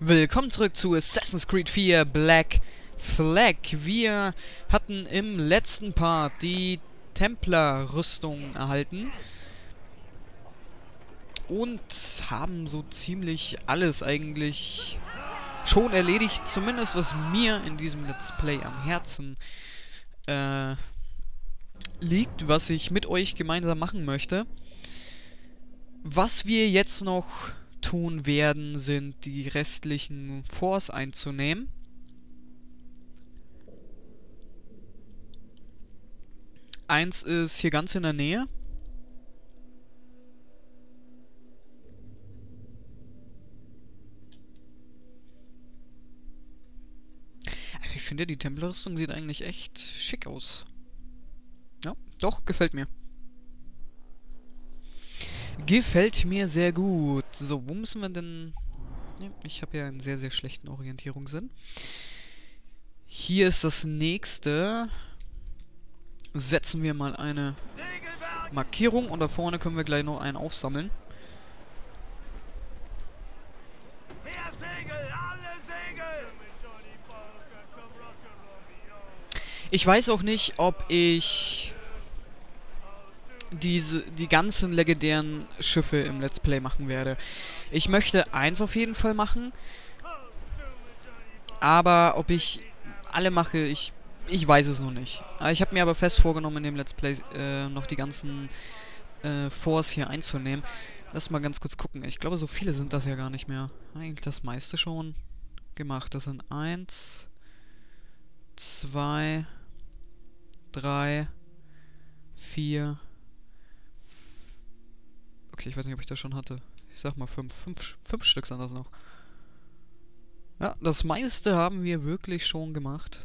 Willkommen zurück zu Assassin's Creed 4 Black Flag. Wir hatten im letzten Part die Templer-Rüstung erhalten und haben so ziemlich alles eigentlich schon erledigt, zumindest was mir in diesem Let's Play am Herzen liegt, was ich mit euch gemeinsam machen möchte. Was wir jetzt noch tun werden, sind die restlichen Forts einzunehmen. Eins ist hier ganz in der Nähe. Also ich finde, die Templerrüstung sieht eigentlich echt schick aus. Ja, doch, gefällt mir. Gefällt mir sehr gut. So, wo müssen wir denn... Ja, ich habe ja einen sehr, sehr schlechten Orientierungssinn. Hier ist das nächste. Setzen wir mal eine Markierung und da vorne können wir gleich noch einen aufsammeln. Ich weiß auch nicht, ob ich die ganzen legendären Schiffe im Let's Play machen werde. Ich möchte eins auf jeden Fall machen. Aber ob ich alle mache, ich weiß es noch nicht. Ich habe mir aber fest vorgenommen, in dem Let's Play noch die ganzen Forts hier einzunehmen. Lass mal ganz kurz gucken. Ich glaube, so viele sind das ja gar nicht mehr. Eigentlich das meiste schon gemacht. Das sind 1, 2, 3, 4... Okay, ich weiß nicht, ob ich das schon hatte. Ich sag mal 5 Stück sind das noch. Ja, das meiste haben wir wirklich schon gemacht.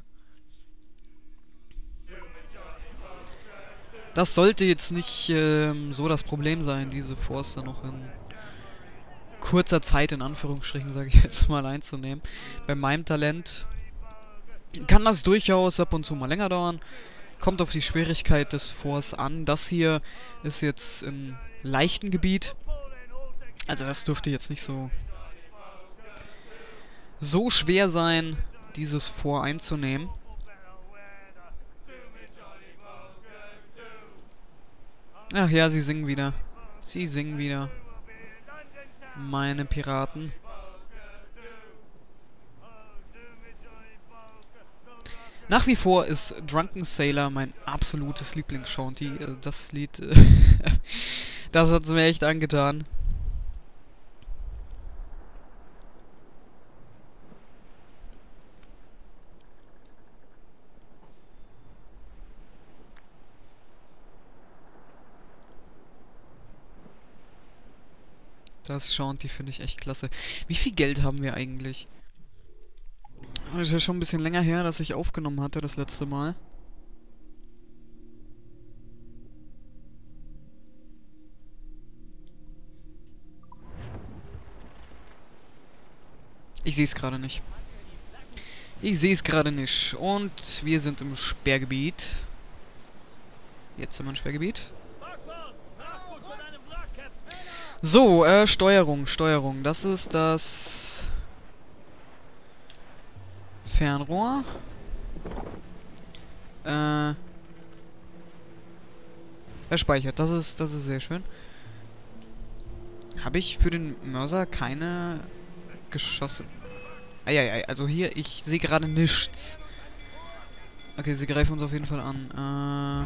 Das sollte jetzt nicht so das Problem sein, diese Forts dann noch in kurzer Zeit, in Anführungsstrichen, sage ich jetzt mal, einzunehmen. Bei meinem Talent kann das durchaus ab und zu mal länger dauern. Kommt auf die Schwierigkeit des Forts an. Das hier ist jetzt in leichten Gebiet. Also das dürfte jetzt nicht so schwer sein, dieses Fort einzunehmen. Ach ja, sie singen wieder. Sie singen wieder. Meine Piraten. Nach wie vor ist Drunken Sailor mein absolutes Lieblings-Shanty. Das Lied, das hat's mir echt angetan. Das Shanty finde ich echt klasse. Wie viel Geld haben wir eigentlich? Das ist ja schon ein bisschen länger her, dass ich aufgenommen hatte, das letzte Mal. Ich sehe es gerade nicht. Ich sehe es gerade nicht. Und wir sind im Sperrgebiet. Jetzt sind wir im Sperrgebiet. So, Steuerung. Das ist das Fernrohr. Er speichert. Das ist sehr schön. Habe ich für den Mörser keine Geschosse? Eieiei, also hier, ich sehe gerade nichts. Okay, sie greifen uns auf jeden Fall an.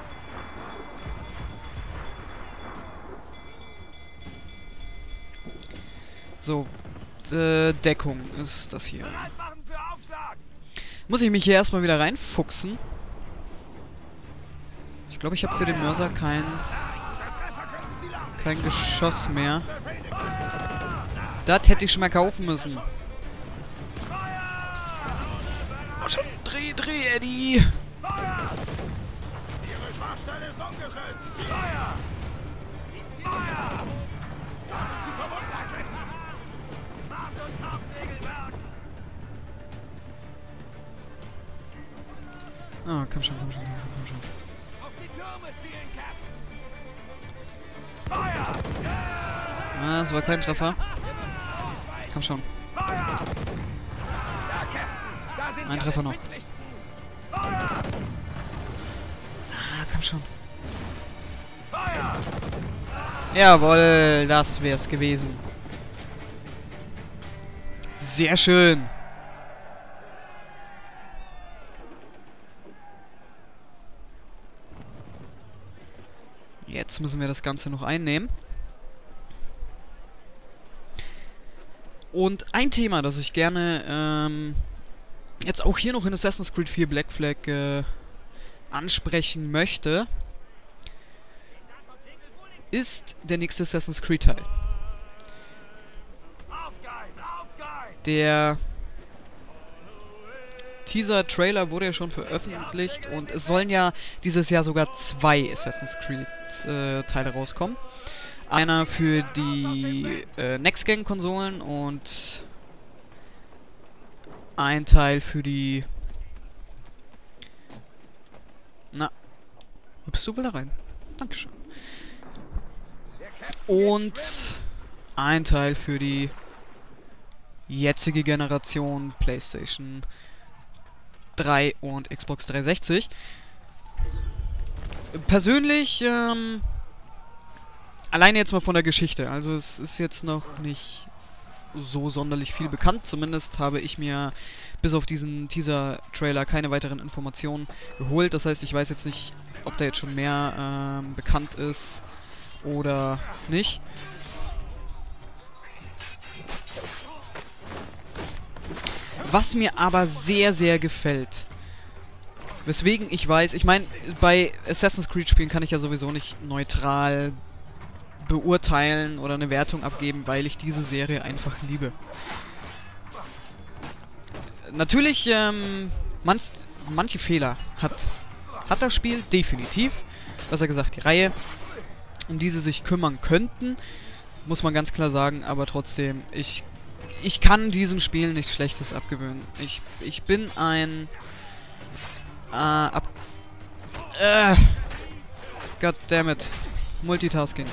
So, Deckung ist das hier. Muss ich mich hier erstmal wieder reinfuchsen. Ich glaube, ich habe für den Mörser kein Geschoss mehr. Das hätte ich schon mal kaufen müssen. Oh, schon. Dreh, Eddie! Ihre Schwachstelle ist umgeschützt! Feuer! Feuer! Sie verwundert! Mars- und Kampfsegelwerk! Ah, komm schon. Auf die Türme zielen, Cap! Feuer! Ah, das war kein Treffer. Komm schon. Feuer! Da, Captain! Da sind Ein sie Treffer am noch. empfindlichsten. Feuer! Ah, komm schon. Feuer! Jawohl, das wär's gewesen. Sehr schön. Jetzt müssen wir das Ganze noch einnehmen. Und ein Thema, das ich gerne jetzt auch hier noch in Assassin's Creed 4 Black Flag ansprechen möchte, ist der nächste Assassin's Creed Teil. Aufgehalten! Aufgehalten! Der Teaser-Trailer wurde ja schon veröffentlicht und es sollen ja dieses Jahr sogar 2 Assassin's Creed Teile rauskommen. Einer für die Next-Gen-Konsolen und ein Teil für die... Na, hüpfst du wohl da rein? Dankeschön. Und ein Teil für die jetzige Generation PlayStation 3 und Xbox 360. Persönlich, alleine jetzt mal von der Geschichte. Also es ist jetzt noch nicht so sonderlich viel bekannt. Zumindest habe ich mir bis auf diesen Teaser-Trailer keine weiteren Informationen geholt. Das heißt, ich weiß jetzt nicht, ob da jetzt schon mehr bekannt ist oder nicht. Was mir aber sehr, sehr gefällt, weswegen ich weiß, ich meine, bei Assassin's Creed Spielen kann ich ja sowieso nicht neutral beurteilen oder eine Wertung abgeben, weil ich diese Serie einfach liebe. Natürlich, manche Fehler hat das Spiel definitiv. Besser gesagt, die Reihe, um die sie sich kümmern könnten, muss man ganz klar sagen, aber trotzdem, ich kann diesem Spiel nichts Schlechtes abgewöhnen. Ich bin ein... Goddammit. Multitasking.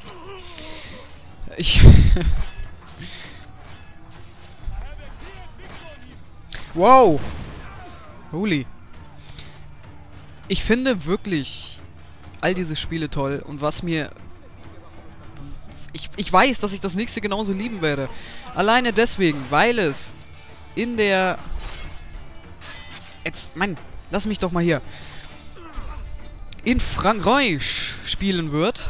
Wow! Holy. Ich finde wirklich all diese Spiele toll und was mir... Ich weiß, dass ich das nächste genauso lieben werde. Alleine deswegen, weil es in der... Jetzt, Mann, lass mich doch mal hier. In Frankreich spielen wird.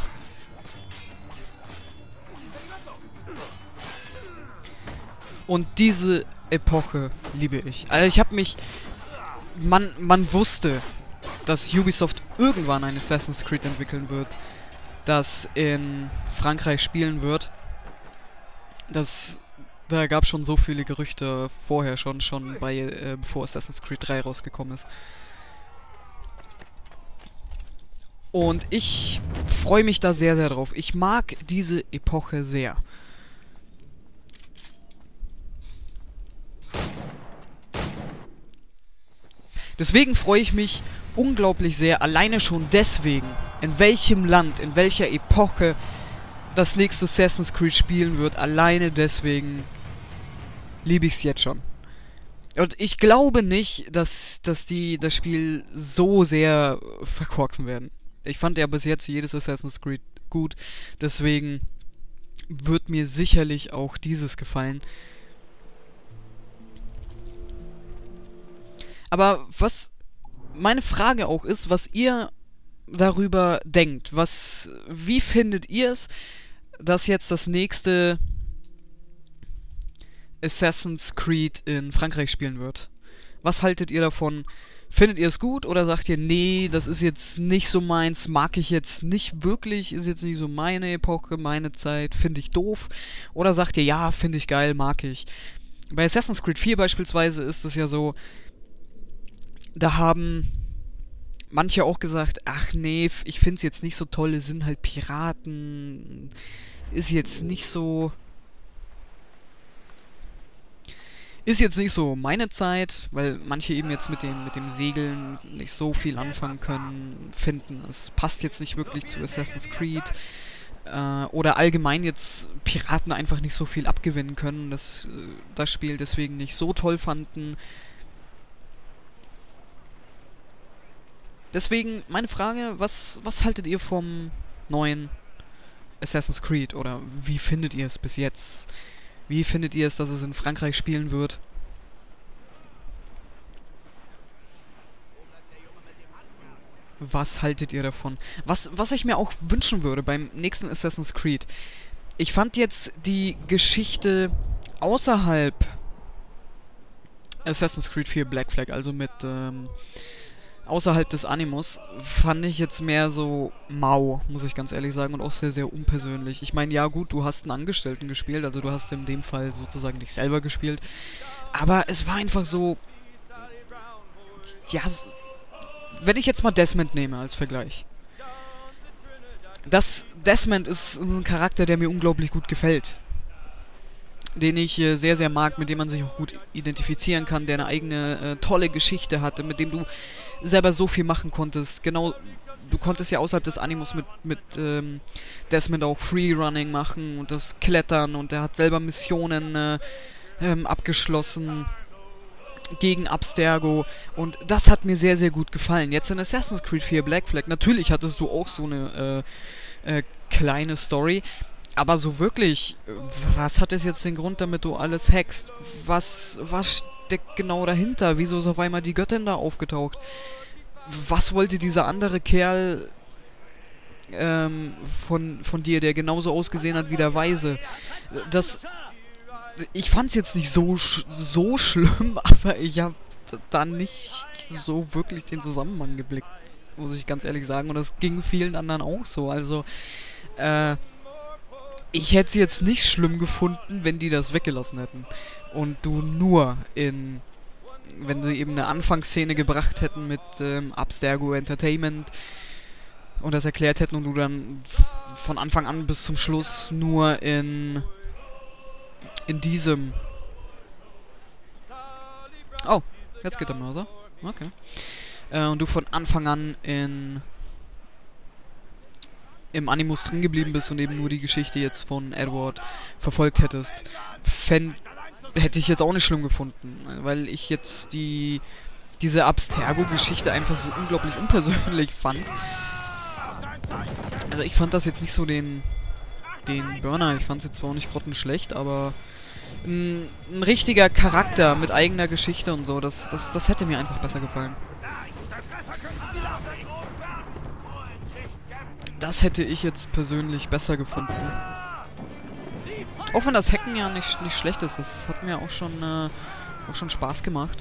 Und diese Epoche liebe ich. Also ich habe mich... Man wusste, dass Ubisoft irgendwann ein Assassin's Creed entwickeln wird, das in Frankreich spielen wird. Da gab es schon so viele Gerüchte vorher schon bei bevor Assassin's Creed 3 rausgekommen ist. Und ich freue mich da sehr, sehr drauf. Ich mag diese Epoche sehr. Deswegen freue ich mich unglaublich sehr, alleine schon deswegen, in welchem Land, in welcher Epoche das nächste Assassin's Creed spielen wird. Alleine deswegen liebe ich es jetzt schon. Und ich glaube nicht, dass die das Spiel so sehr verkorksen werden. Ich fand ja bis jetzt jedes Assassin's Creed gut, deswegen wird mir sicherlich auch dieses gefallen. Aber was meine Frage auch ist, was ihr darüber denkt. Wie findet ihr es, dass jetzt das nächste Assassin's Creed in Frankreich spielen wird? Was haltet ihr davon? Findet ihr es gut oder sagt ihr, nee, das ist jetzt nicht so meins, mag ich jetzt nicht wirklich, ist jetzt nicht so meine Epoche, meine Zeit, finde ich doof? Oder sagt ihr, ja, finde ich geil, mag ich? Bei Assassin's Creed 4 beispielsweise ist es ja so, da haben manche auch gesagt, ach nee, ich finde es jetzt nicht so toll, es sind halt Piraten, ist jetzt nicht so meine Zeit, weil manche eben jetzt mit dem Segeln nicht so viel anfangen können, finden, es passt jetzt nicht wirklich zu Assassin's Creed. oder allgemein jetzt Piraten einfach nicht so viel abgewinnen können, das Spiel deswegen nicht so toll fanden. Deswegen meine Frage, was haltet ihr vom neuen Assassin's Creed, oder wie findet ihr es bis jetzt? Wie findet ihr es, dass es in Frankreich spielen wird? Was haltet ihr davon? Was ich mir auch wünschen würde beim nächsten Assassin's Creed. Ich fand jetzt die Geschichte außerhalb Assassin's Creed 4 Black Flag, also mit außerhalb des Animus, fand ich jetzt mehr so mau, muss ich ganz ehrlich sagen, und auch sehr, sehr unpersönlich. Ich meine, ja gut, du hast einen Angestellten gespielt, also du hast in dem Fall sozusagen dich selber gespielt, aber es war einfach so, ja, wenn ich jetzt mal Desmond nehme als Vergleich. Desmond ist ein Charakter, der mir unglaublich gut gefällt. Den ich sehr, sehr mag, mit dem man sich auch gut identifizieren kann, der eine eigene tolle Geschichte hatte, mit dem du selber so viel machen konntest. Genau, du konntest ja außerhalb des Animus mit Desmond auch Freerunning machen und das Klettern, und er hat selber Missionen abgeschlossen gegen Abstergo, und das hat mir sehr, sehr gut gefallen. Jetzt in Assassin's Creed 4 Black Flag, natürlich hattest du auch so eine kleine Story, aber so wirklich, was hat es jetzt den Grund, damit du alles hackst? Was steckt genau dahinter? Wieso ist auf einmal die Göttin da aufgetaucht? Was wollte dieser andere Kerl von dir, der genauso ausgesehen hat wie der Weise? Ich fand's jetzt nicht so schlimm, aber ich habe da nicht so wirklich den Zusammenhang geblickt, muss ich ganz ehrlich sagen. Und das ging vielen anderen auch so. Also, ich hätte es jetzt nicht schlimm gefunden, wenn die das weggelassen hätten. Und du nur wenn sie eben eine Anfangsszene gebracht hätten mit Abstergo Entertainment und das erklärt hätten, und du dann von Anfang an bis zum Schluss nur in diesem... Oh, jetzt geht der Mörser. Okay. Und du von Anfang an im Animus drin geblieben bist und eben nur die Geschichte jetzt von Edward verfolgt hättest, hätte ich jetzt auch nicht schlimm gefunden, weil ich jetzt diese Abstergo-Geschichte einfach so unglaublich unpersönlich fand. Also ich fand das jetzt nicht so den Burner, ich fand es jetzt zwar auch nicht grottenschlecht, aber ein richtiger Charakter mit eigener Geschichte und so, das hätte mir einfach besser gefallen. Das hätte ich jetzt persönlich besser gefunden. Auch wenn das Hacken ja nicht schlecht ist, das hat mir auch schon Spaß gemacht.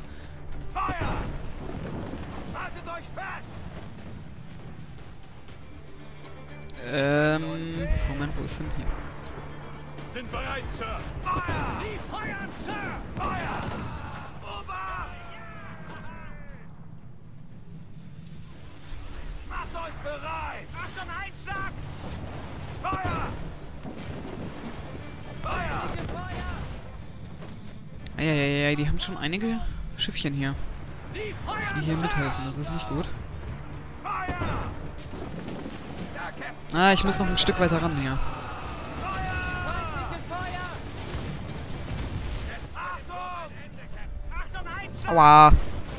Moment, wo ist denn hier? Sind bereit, Sir. Feuer! Sie feuern, Sir! Feuer! Ober! Macht euch bereit! Achtung, Einschlag! Feuer! Feuer! Eieiei, die haben schon einige Schiffchen hier, die hier mithelfen. Das ist nicht gut. Feuer! Ah, ich muss noch ein Stück weiter ran hier. Aua!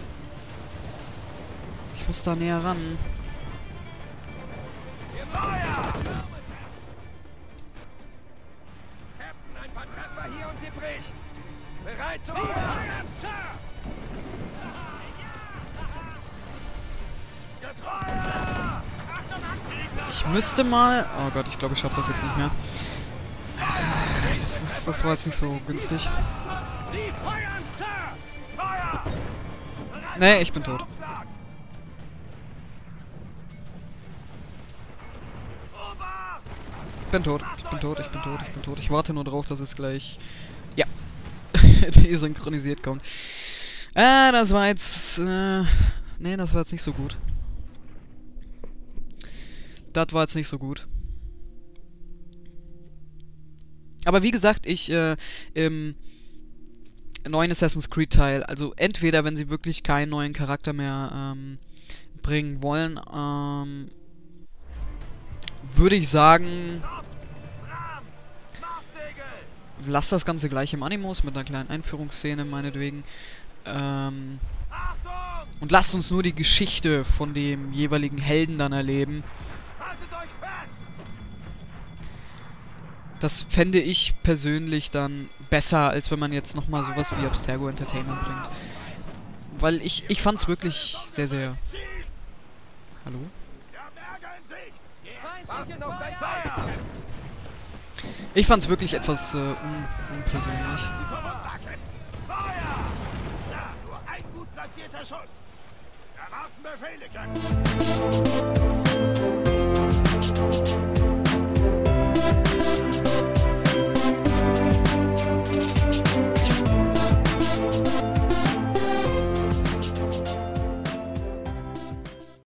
Ich muss da näher ran. Captain, ein paar Treffer hier und sie bricht. Bereit zum Feuern, Sir! Getroffen! Achtung, Ich müsste mal... Oh Gott, ich glaube, ich schaffe das jetzt nicht mehr. Das war jetzt nicht so günstig. Sie feuern, Sir! Feuer! Nee, ich bin tot. Ich bin tot. Ich warte nur drauf, dass es gleich... Ja. Desynchronisiert kommt. Das war jetzt... nee, das war jetzt nicht so gut. Das war jetzt nicht so gut. Aber wie gesagt, ich im neuen Assassin's Creed Teil, also entweder, wenn sie wirklich keinen neuen Charakter mehr bringen wollen, würde ich sagen, lass das Ganze gleich im Animus mit einer kleinen Einführungsszene meinetwegen. Und lasst uns nur die Geschichte von dem jeweiligen Helden dann erleben. Das fände ich persönlich dann besser, als wenn man jetzt nochmal sowas wie Abstergo Entertainment bringt. Weil ich fand's wirklich sehr, sehr... Hallo? Ich fand's wirklich etwas unpersönlich. Nur ein gut platzierter Schuss. Erwarten Befehle,